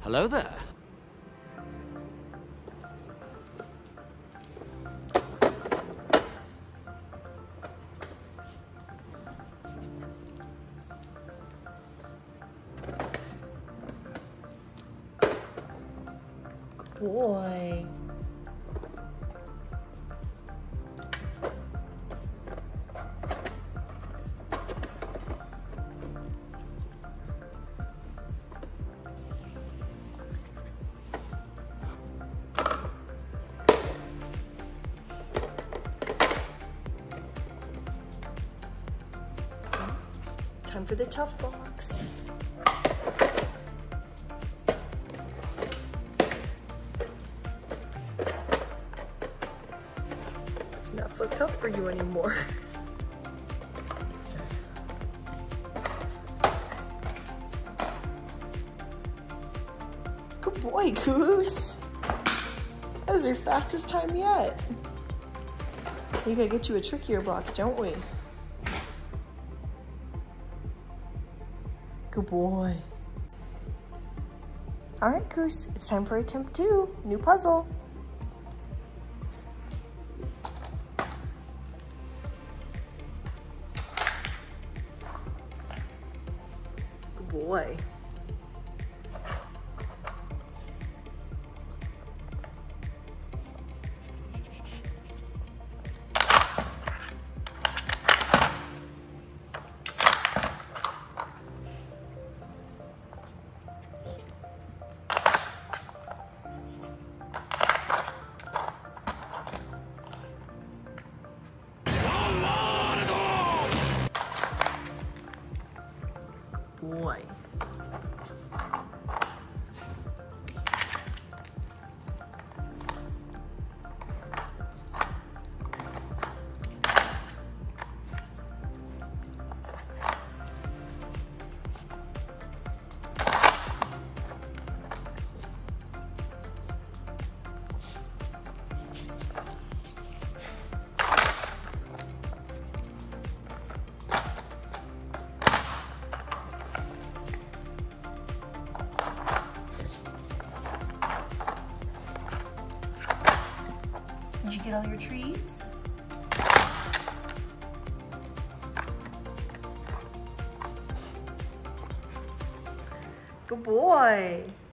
Hello there. Good boy. Time for the tough box. It's not so tough for you anymore. Good boy, Goose. That was your fastest time yet. We gotta get you a trickier box, don't we? Good boy. All right, Goose, it's time for attempt 2. New puzzle. Good boy. Boy. Did you get all your treats? Good boy.